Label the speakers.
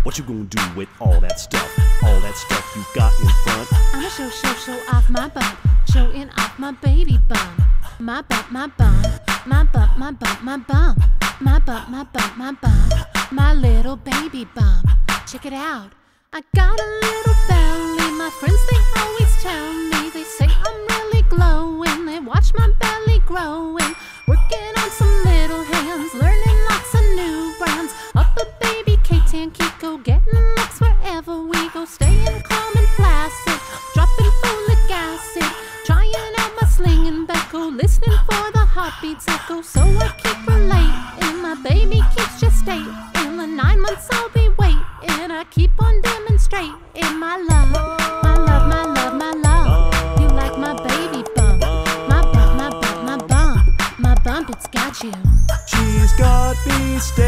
Speaker 1: What you gonna do with all that stuff? All that stuff you got in front?
Speaker 2: I'ma show off my bump, showing off my baby bump. My bump, my bump, my bump, my bump, my bump. My bump, my bump, my bump, my little baby bump. Check it out, I got a little belly. My friends, they always tell me, they say I'm really glowing. They watch my belly growing, working on some little hands, learning lots of new brands. Up a baby K-Tan Kiko, getting looks wherever we go, staying calm and placid, dropping folic acid, trying out my sling and beckle, listening for the heartbeats echo. So I keep relating, my baby keeps gestating. In the 9 months I'll be waiting, I keep on demonstrating my love, my love, my love, my love. You like my baby bump, my bump, my bump, my bump, my bump, it's got you.
Speaker 1: She's got me